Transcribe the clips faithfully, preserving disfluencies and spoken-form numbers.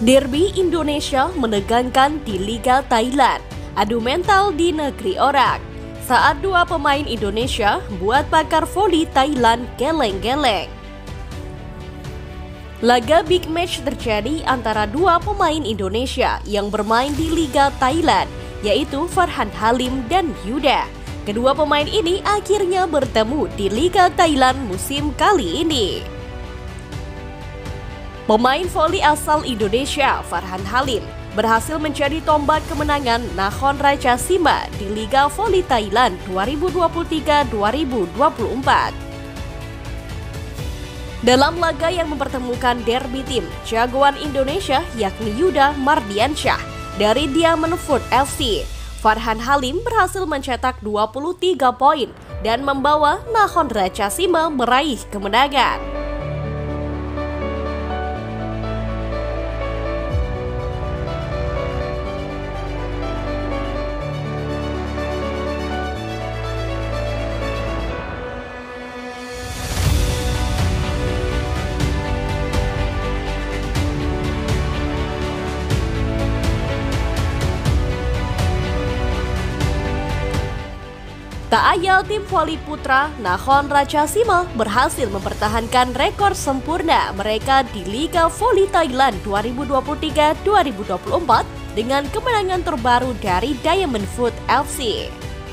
Derby Indonesia menegangkan di Liga Thailand, adu mental di negeri orang. Saat dua pemain Indonesia buat pakar voli Thailand geleng-geleng. Laga big match terjadi antara dua pemain Indonesia yang bermain di Liga Thailand, yaitu Farhan Halim dan Yuda. Kedua pemain ini akhirnya bertemu di Liga Thailand musim kali ini. Pemain voli asal Indonesia, Farhan Halim, berhasil menjadi tombak kemenangan Nakhon Ratchasima di Liga Voli Thailand dua ribu dua puluh tiga dua ribu dua puluh empat. Dalam laga yang mempertemukan derby tim jagoan Indonesia yakni Yuda Mardiansyah dari Diamond Food F C, Farhan Halim berhasil mencetak dua puluh tiga poin dan membawa Nakhon Ratchasima meraih kemenangan. Tak ayal tim voli putra Nakhon Ratchasima berhasil mempertahankan rekor sempurna mereka di Liga Voli Thailand dua ribu dua puluh tiga dua ribu dua puluh empat dengan kemenangan terbaru dari Diamond Food F C.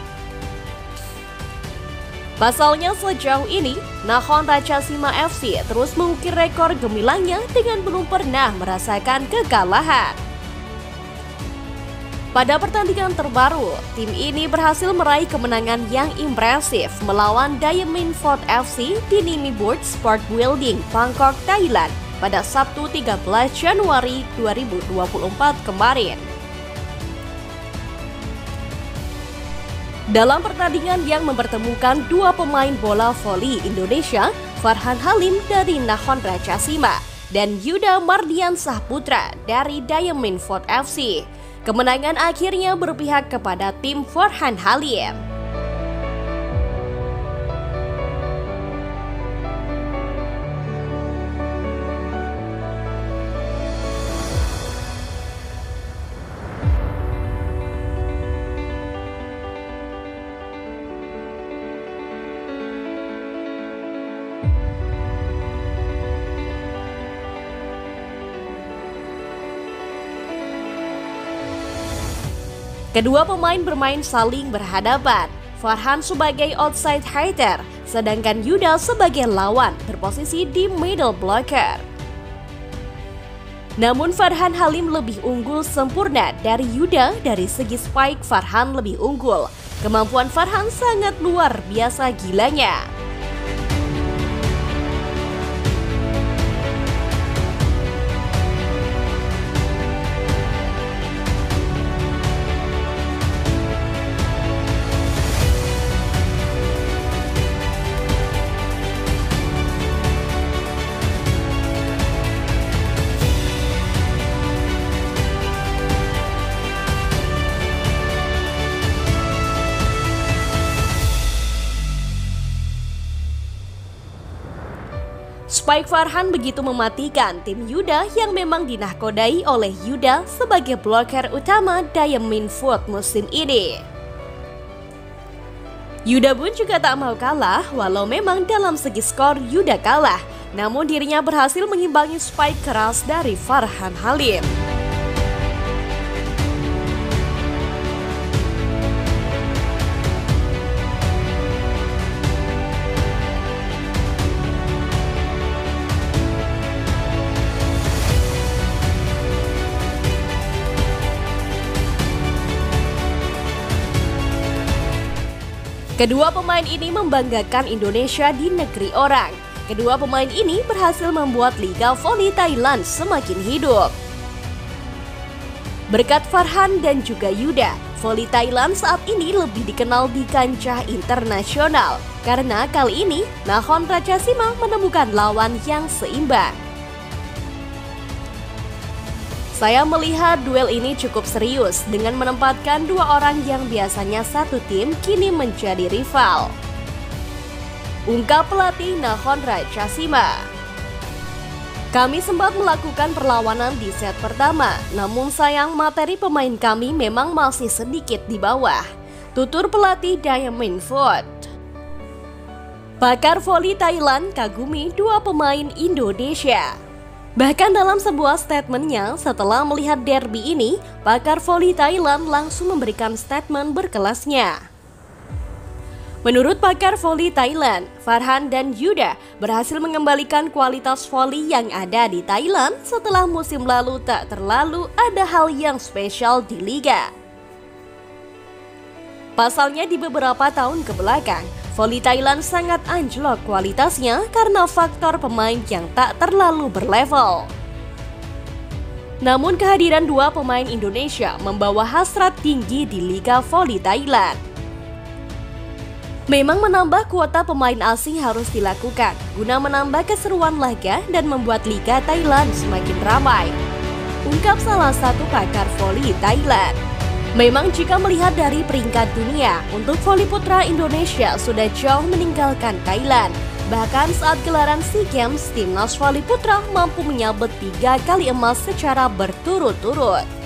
Pasalnya sejauh ini, Nakhon Ratchasima F C terus mengukir rekor gemilangnya dengan belum pernah merasakan kekalahan. Pada pertandingan terbaru, tim ini berhasil meraih kemenangan yang impresif melawan Diamond Food F C di Nimi Board Sport Building, Bangkok, Thailand pada Sabtu tiga belas Januari dua ribu dua puluh empat kemarin. Dalam pertandingan yang mempertemukan dua pemain bola voli Indonesia, Farhan Halim dari Nakhon Ratchasima dan Yuda Mardiansyah Putra dari Diamond Food F C, kemenangan akhirnya berpihak kepada tim Farhan Halim. Kedua pemain bermain saling berhadapan. Farhan sebagai outside hitter, sedangkan Yuda sebagai lawan berposisi di middle blocker. Namun Farhan Halim lebih unggul sempurna dari Yuda dari segi spike. Farhan lebih unggul. Kemampuan Farhan sangat luar biasa gilanya. Spike Farhan begitu mematikan tim Yuda yang memang dinahkodai oleh Yuda sebagai bloker utama Diamond Food musim ini. Yuda pun juga tak mau kalah walau memang dalam segi skor Yuda kalah, namun dirinya berhasil mengimbangi spike keras dari Farhan Halim. Kedua pemain ini membanggakan Indonesia di negeri orang. Kedua pemain ini berhasil membuat Liga Voli Thailand semakin hidup. Berkat Farhan dan juga Yuda, voli Thailand saat ini lebih dikenal di kancah internasional. Karena kali ini, Nakhon Ratchasima menemukan lawan yang seimbang. Saya melihat duel ini cukup serius dengan menempatkan dua orang yang biasanya satu tim kini menjadi rival. Ungkap pelatih Nakhon Ratchasima. Kami sempat melakukan perlawanan di set pertama, namun sayang materi pemain kami memang masih sedikit di bawah. Tutur pelatih Diamond Foot. Pakar voli Thailand kagumi dua pemain Indonesia. Bahkan dalam sebuah statementnya setelah melihat derby ini, pakar voli Thailand langsung memberikan statement berkelasnya. Menurut pakar voli Thailand, Farhan dan Yuda berhasil mengembalikan kualitas voli yang ada di Thailand setelah musim lalu tak terlalu ada hal yang spesial di liga. Pasalnya di beberapa tahun kebelakang, voli Thailand sangat anjlok kualitasnya karena faktor pemain yang tak terlalu berlevel. Namun kehadiran dua pemain Indonesia membawa hasrat tinggi di Liga Voli Thailand. Memang menambah kuota pemain asing harus dilakukan guna menambah keseruan laga dan membuat Liga Thailand semakin ramai, ungkap salah satu pakar voli Thailand. Memang jika melihat dari peringkat dunia, untuk voli putra Indonesia sudah jauh meninggalkan Thailand. Bahkan saat gelaran SEA Games, timnas voli putra mampu menyabet tiga kali emas secara berturut-turut.